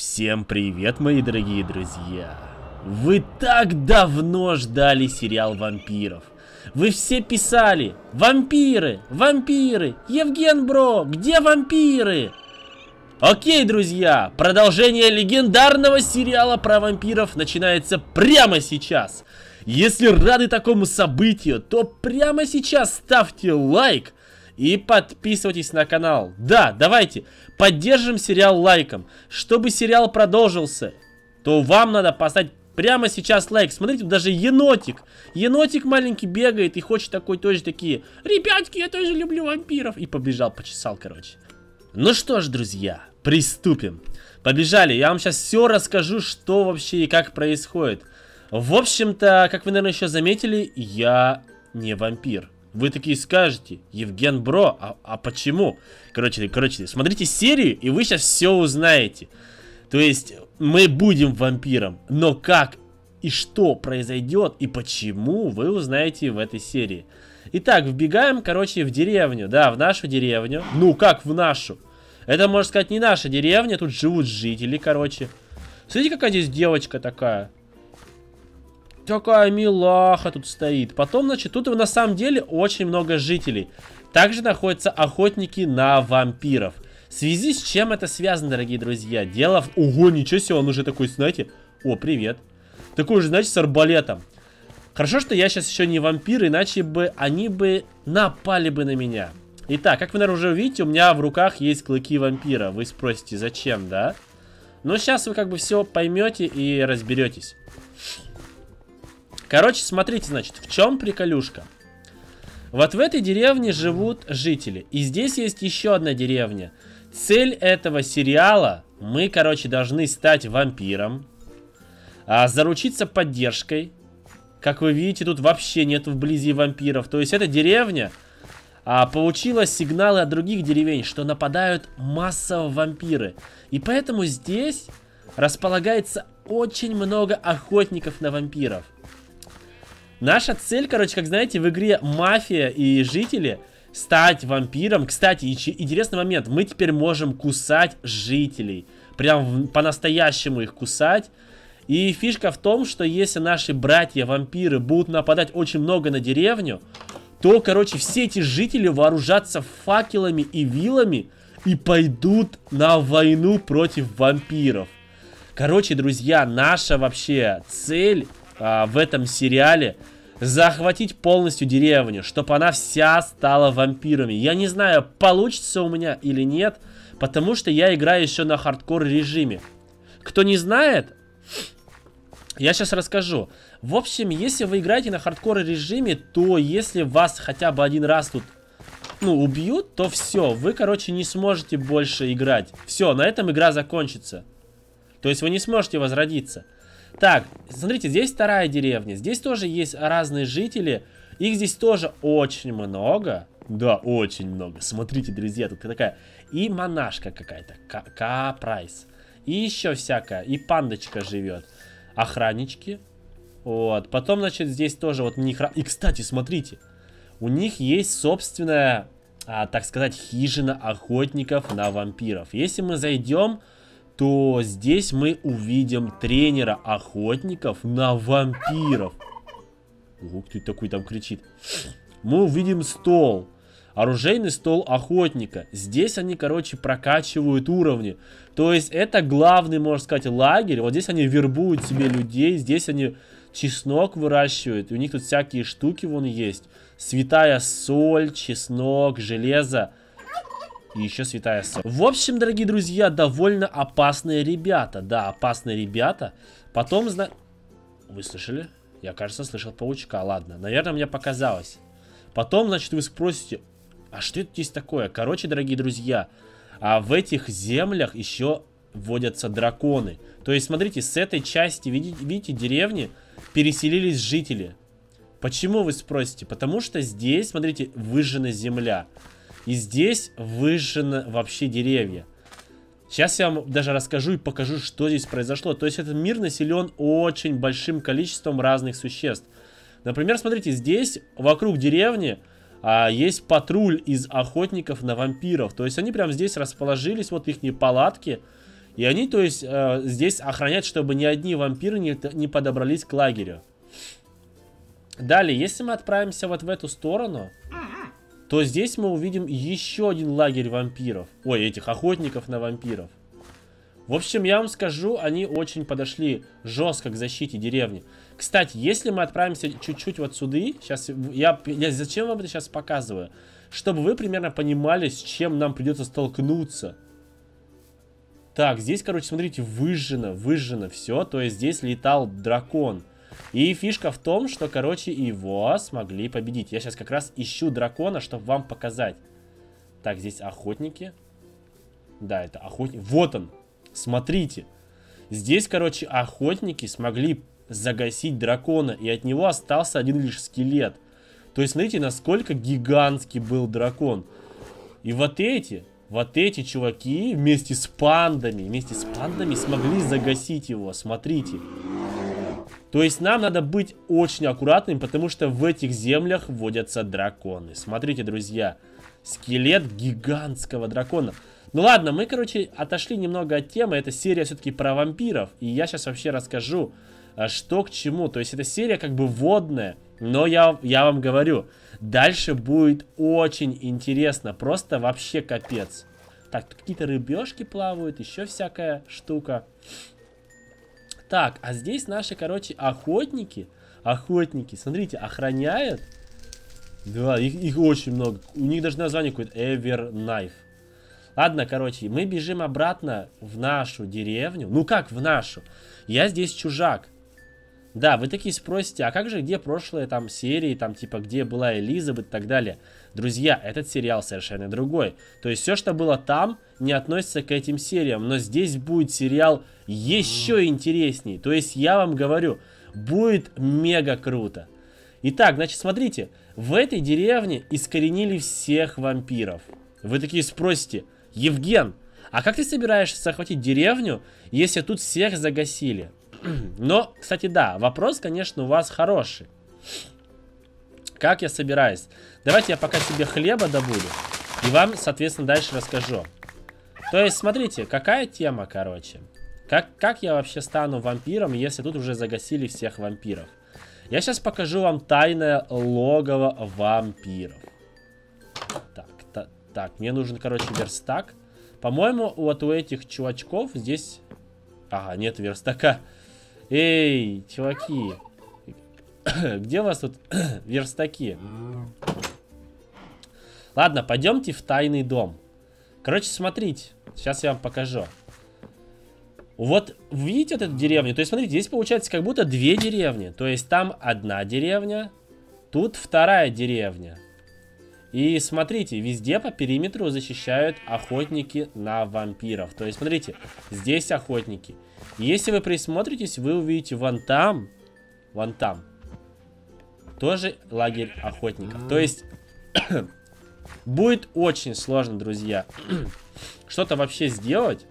Всем привет, мои дорогие друзья! Вы так давно ждали сериал вампиров. Вы все писали: вампиры, вампиры, Евген Бро, где вампиры? Окей, друзья, продолжение легендарного сериала про вампиров начинается прямо сейчас. Если рады такому событию, то прямо сейчас ставьте лайк и подписывайтесь на канал. Да, давайте поддержим сериал лайком. Чтобы сериал продолжился, то вам надо поставить прямо сейчас лайк. Смотрите, тут даже енотик. Енотик маленький бегает и хочет такой тоже такие: ребятки, я тоже люблю вампиров. И побежал, почесал, короче. Ну что ж, друзья, приступим. Побежали, я вам сейчас все расскажу, что вообще и как происходит. В общем-то, как вы, наверное, еще заметили, я не вампир. Вы такие скажете: Евген Бро, а почему? Короче, смотрите серию, и вы сейчас все узнаете. То есть, мы будем вампиром, но как и что произойдет, и почему, вы узнаете в этой серии. Итак, вбегаем, короче, в деревню. Да, в нашу деревню. Ну, как в нашу? Это, можно сказать, не наша деревня, тут живут жители, короче. Смотрите, какая здесь девочка такая. Такая милаха тут стоит. Потом, значит, тут на самом деле очень много жителей. Также находятся охотники на вампиров. В связи с чем это связано, дорогие друзья? Дело в... Ого, ничего себе, он уже такой, знаете... О, привет. Такой же, знаете, с арбалетом. Хорошо, что я сейчас еще не вампир, иначе бы они бы напали бы на меня. Итак, как вы, наверное, уже увидите, у меня в руках есть клыки вампира. Вы спросите, зачем, да? Но сейчас вы как бы все поймете и разберетесь. Короче, смотрите, значит, в чем приколюшка. Вот в этой деревне живут жители. И здесь есть еще одна деревня. Цель этого сериала: мы, короче, должны стать вампиром, заручиться поддержкой. Как вы видите, тут вообще нет вблизи вампиров. То есть эта деревня получила сигналы от других деревень, что нападают массово вампиры. И поэтому здесь располагается очень много охотников на вампиров. Наша цель, короче, как знаете, в игре Мафия и Жители, стать вампиром. Кстати, интересный момент. Мы теперь можем кусать жителей. Прям по-настоящему их кусать. И фишка в том, что если наши братья-вампиры будут нападать очень много на деревню, то, короче, все эти жители вооружатся факелами и вилами и пойдут на войну против вампиров. Короче, друзья, наша вообще цель в этом сериале — захватить полностью деревню, чтобы она вся стала вампирами. Я не знаю, получится у меня или нет, потому что я играю еще на хардкор режиме. Кто не знает, я сейчас расскажу. В общем, если вы играете на хардкор режиме, то если вас хотя бы один раз тут, убьют, то все, вы, короче, не сможете больше играть. Все, на этом игра закончится. То есть вы не сможете возродиться. Так, смотрите, здесь вторая деревня. Здесь тоже есть разные жители. Их здесь тоже очень много. Да, очень много. Смотрите, друзья, тут такая и монашка какая-то. К-прайс. И еще всякая. И пандочка живет. Охраннички. Вот. Потом, значит, здесь тоже вот у них... И, кстати, смотрите. У них есть собственная, так сказать, хижина охотников на вампиров. Если мы зайдем, то здесь мы увидим тренера охотников на вампиров. Ого, кто такой там кричит. Мы увидим стол. Оружейный стол охотника. Здесь они, короче, прокачивают уровни. То есть это главный, можно сказать, лагерь. Вот здесь они вербуют себе людей. Здесь они чеснок выращивают. И у них тут всякие штуки вон есть. Святая соль, чеснок, железо. И еще святая соль. В общем, дорогие друзья, довольно опасные ребята. Да, опасные ребята. Потом, вы слышали? Я, кажется, слышал паучка. Ладно, наверное, мне показалось. Потом, значит, вы спросите: а что это здесь такое? Короче, дорогие друзья, в этих землях еще водятся драконы. То есть, смотрите, с этой части, видите, деревни переселились жители. Почему, вы спросите? Потому что здесь, смотрите, выжжена земля. И здесь выжжены вообще деревья. Сейчас я вам даже расскажу и покажу, что здесь произошло. То есть этот мир населен очень большим количеством разных существ. Например, смотрите, здесь вокруг деревни есть патруль из охотников на вампиров. То есть они прямо здесь расположились, вот их палатки. И они, то есть, здесь охраняют, чтобы ни одни вампиры не подобрались к лагерю. Далее, если мы отправимся вот в эту сторону, то здесь мы увидим еще один лагерь вампиров. Ой, этих охотников на вампиров. В общем, я вам скажу, они очень подошли жестко к защите деревни. Кстати, если мы отправимся чуть-чуть вот сюда, сейчас я зачем вам это сейчас показываю? Чтобы вы примерно понимали, с чем нам придется столкнуться. Так, здесь, короче, смотрите, выжжено все. То есть здесь летал дракон. И фишка в том, что, короче, его смогли победить. Я сейчас как раз ищу дракона, чтобы вам показать. Так, здесь охотники. Да, это охотники. Вот он. Смотрите. Здесь, короче, охотники смогли загасить дракона. И от него остался один лишь скелет. То есть, смотрите, насколько гигантский был дракон. И вот эти чуваки вместе с пандами смогли загасить его. Смотрите. То есть нам надо быть очень аккуратным, потому что в этих землях водятся драконы. Смотрите, друзья, скелет гигантского дракона. Ну ладно, мы, короче, отошли немного от темы. Эта серия все-таки про вампиров. И я сейчас вообще расскажу, что к чему. То есть эта серия как бы вводная. Но я вам говорю, дальше будет очень интересно. Просто вообще капец. Так, тут какие-то рыбешки плавают, еще всякая штука. Так, а здесь наши, короче, охотники, смотрите, охраняют. Да, их очень много. У них даже название какое-то Everknife. Ладно, короче, мы бежим обратно в нашу деревню. Ну как в нашу? Я здесь чужак. Да, вы такие спросите, а как же, где прошлые там серии, там типа, где была Элизабет и так далее. Друзья, этот сериал совершенно другой. То есть все, что было там, не относится к этим сериям. Но здесь будет сериал еще интересней. То есть я вам говорю, будет мега круто. Итак, значит, смотрите. В этой деревне искоренили всех вампиров. Вы такие спросите, Евген, а как ты собираешься захватить деревню, если тут всех загасили? Но, кстати, да, вопрос, конечно, у вас хороший. Как я собираюсь? Давайте я пока себе хлеба добуду. И вам, соответственно, дальше расскажу. То есть, смотрите, какая тема, короче. Как я вообще стану вампиром, если тут уже загасили всех вампиров? Я сейчас покажу вам тайное логово вампиров. Так, мне нужен, короче, верстак. По-моему, вот у этих чувачков здесь... Ага, нет верстака. Эй, чуваки. Где у вас тут верстаки? Ладно, пойдемте в тайный дом. Короче, смотрите. Сейчас я вам покажу. Вот, видите вот эту деревню? То есть, смотрите, здесь получается как будто две деревни. То есть, там одна деревня, тут вторая деревня. И смотрите, везде по периметру защищают охотники на вампиров. То есть, смотрите, здесь охотники. Если вы присмотритесь, вы увидите вон там, тоже лагерь охотников. То есть, будет очень сложно, друзья, что-то вообще сделать.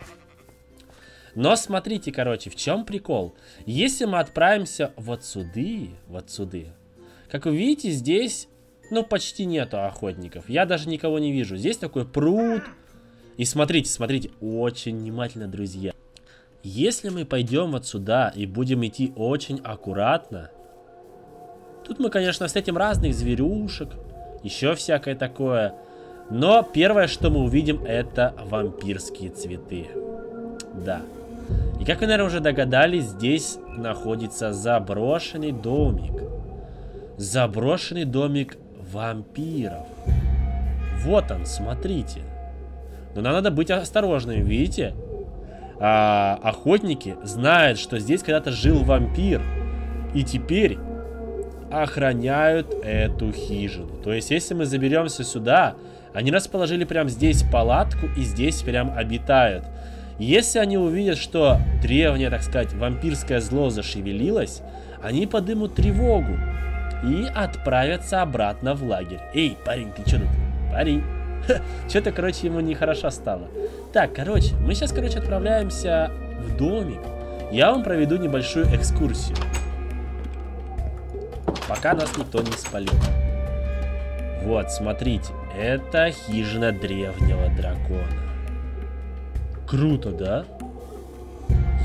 Но смотрите, короче, в чем прикол? Если мы отправимся вот сюда, как вы видите, здесь, ну, почти нету охотников. Я даже никого не вижу. Здесь такой пруд. И смотрите, очень внимательно, друзья. Если мы пойдем вот сюда и будем идти очень аккуратно, тут мы, конечно, встретим разных зверюшек, еще всякое такое. Но первое, что мы увидим, это вампирские цветы. Да. И как вы, наверное, уже догадались, здесь находится заброшенный домик. Заброшенный домик вампиров. Вот он, смотрите. Но нам надо быть осторожными, видите? Охотники знают, что здесь когда-то жил вампир. И теперь охраняют эту хижину. То есть, если мы заберемся сюда, они расположили прямо здесь палатку и здесь прям обитают. Если они увидят, что древнее, так сказать, вампирское зло зашевелилось, они подымут тревогу и отправятся обратно в лагерь. Эй, парень, ты что тут? Парень. Что-то, короче, ему нехорошо стало. Так, короче, мы сейчас, отправляемся в домик. Я вам проведу небольшую экскурсию. Пока нас никто не спалил. Вот, смотрите. Это хижина древнего дракона. Круто, да?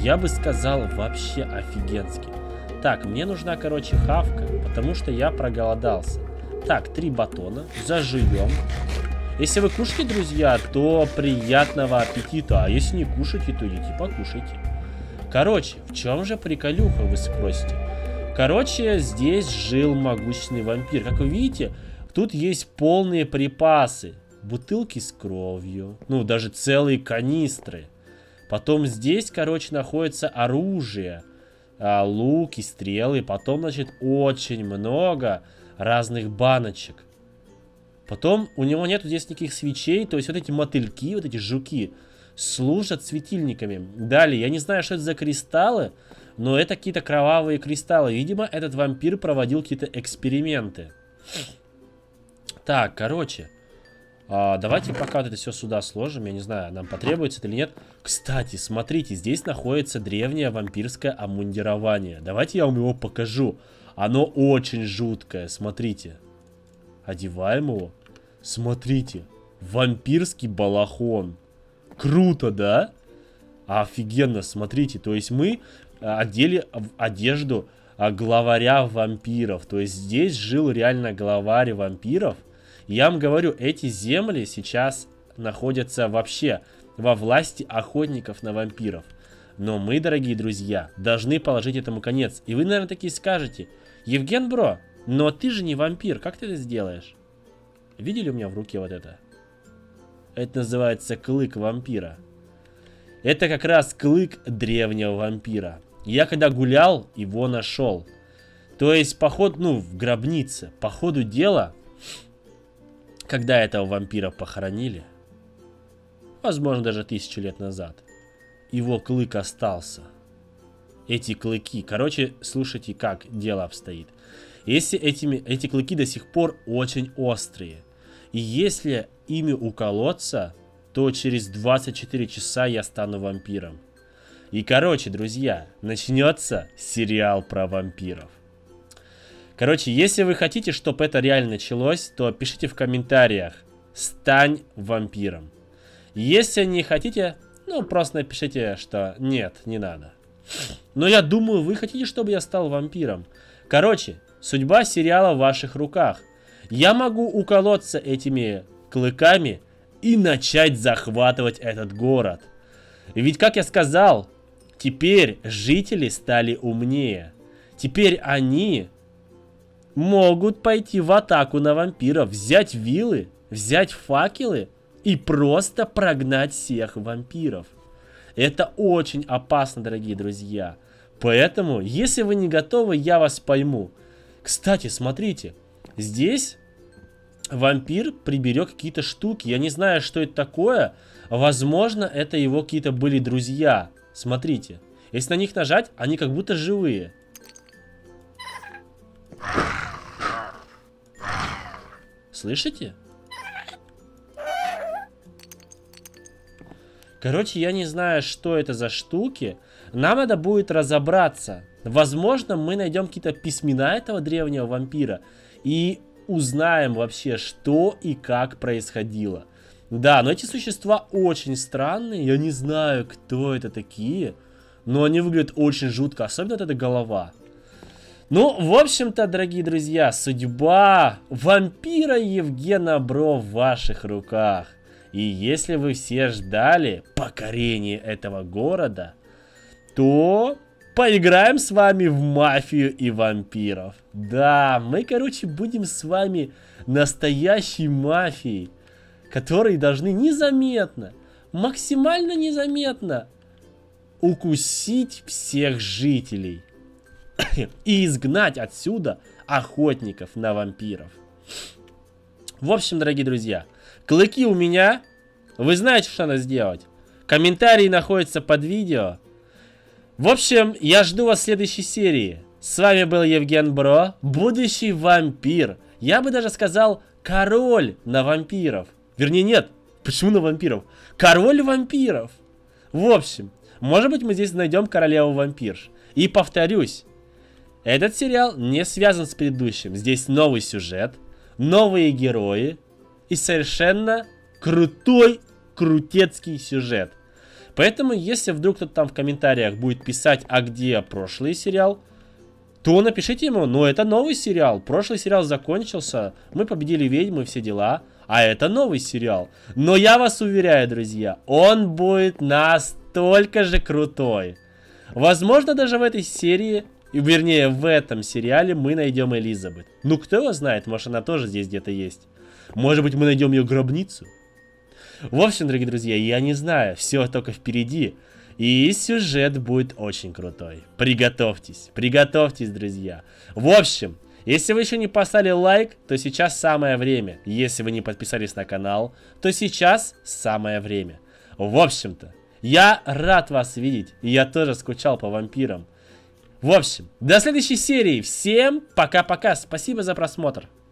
Я бы сказал, вообще офигенски. Так, мне нужна, короче, хавка, потому что я проголодался. Так, 3 батона. Зажуем. Если вы кушаете, друзья, то приятного аппетита. А если не кушаете, то идите покушайте. Короче, в чем же приколюха, вы спросите? Короче, здесь жил могущественный вампир. Как вы видите, тут есть полные припасы. Бутылки с кровью. Ну, даже целые канистры. Потом здесь, короче, находится оружие. Луки, стрелы. Потом, значит, очень много разных баночек. Потом у него нету здесь никаких свечей. То есть вот эти мотыльки, вот эти жуки служат светильниками. Далее, я не знаю, что это за кристаллы, но это какие-то кровавые кристаллы. Видимо, этот вампир проводил какие-то эксперименты. Так, короче. Давайте пока вот это все сюда сложим. Я не знаю, нам потребуется это или нет. Кстати, смотрите, здесь находится древнее вампирское обмундирование. Давайте я вам его покажу. Оно очень жуткое, смотрите. Одеваем его. Смотрите, вампирский балахон. Круто, да? Офигенно, смотрите. То есть мы одели одежду главаря вампиров. То есть здесь жил реально главарь вампиров. Я вам говорю, эти земли сейчас находятся вообще во власти охотников на вампиров. Но мы, дорогие друзья, должны положить этому конец. И вы, наверное, такие скажете: Евген Бро, но ты же не вампир, как ты это сделаешь? Видели у меня в руке вот это? Это называется клык вампира. Это как раз клык древнего вампира. Я когда гулял, его нашел. То есть, в гробнице. По ходу дела, когда этого вампира похоронили, возможно, даже 1000 лет назад, его клык остался. Эти клыки. Короче, слушайте, как дело обстоит. Если эти клыки до сих пор очень острые. И если ими уколоться, то через 24 часа я стану вампиром. И, короче, друзья, начнется сериал про вампиров. Короче, если вы хотите, чтобы это реально началось, то пишите в комментариях: стань вампиром. Если не хотите, просто напишите, что нет, не надо. Но я думаю, вы хотите, чтобы я стал вампиром. Короче, судьба сериала в ваших руках. Я могу уколоться этими клыками и начать захватывать этот город. Ведь, как я сказал, теперь жители стали умнее. Теперь они могут пойти в атаку на вампиров, взять вилы, взять факелы и просто прогнать всех вампиров. Это очень опасно, дорогие друзья. Поэтому, если вы не готовы, я вас пойму. Кстати, смотрите. Здесь вампир приберег какие-то штуки. Я не знаю, что это такое. Возможно, это его какие-то были друзья. Смотрите. Если на них нажать, они как будто живые. Слышите? Короче, я не знаю, что это за штуки. Нам надо будет разобраться. Возможно, мы найдем какие-то письмена этого древнего вампира и узнаем вообще, что и как происходило. Да, но эти существа очень странные. Я не знаю, кто это такие, но они выглядят очень жутко. Особенно вот эта голова. Ну, в общем-то, дорогие друзья, судьба вампира Евгена Бро в ваших руках. И если вы все ждали покорения этого города, то поиграем с вами в мафию и вампиров. Да, мы, короче, будем с вами настоящей мафией, которые должны незаметно, максимально незаметно укусить всех жителей и изгнать отсюда охотников на вампиров. В общем, дорогие друзья, клыки у меня. Вы знаете, что надо сделать. Комментарии находятся под видео. В общем, я жду вас в следующей серии. С вами был Евген Бро, будущий вампир. Я бы даже сказал, король на вампиров. Вернее, нет. Почему на вампиров? Король вампиров. В общем, может быть, мы здесь найдем королеву вампирш. И повторюсь, этот сериал не связан с предыдущим. Здесь новый сюжет, новые герои и совершенно крутецкий сюжет. Поэтому, если вдруг кто-то там в комментариях будет писать, а где прошлый сериал, то напишите ему, ну это новый сериал, прошлый сериал закончился, мы победили ведьму и все дела, а это новый сериал. Но я вас уверяю, друзья, он будет настолько же крутой. Возможно, даже в этой серии, вернее в этом сериале мы найдем Элизабет. Ну кто его знает, может она тоже здесь где-то есть. Может быть мы найдем ее гробницу. В общем, дорогие друзья, я не знаю, все только впереди. И сюжет будет очень крутой. Приготовьтесь, приготовьтесь, друзья. В общем, если вы еще не поставили лайк, то сейчас самое время. Если вы не подписались на канал, то сейчас самое время. В общем-то, я рад вас видеть. И я тоже скучал по вампирам. В общем, до следующей серии. Всем пока-пока. Спасибо за просмотр.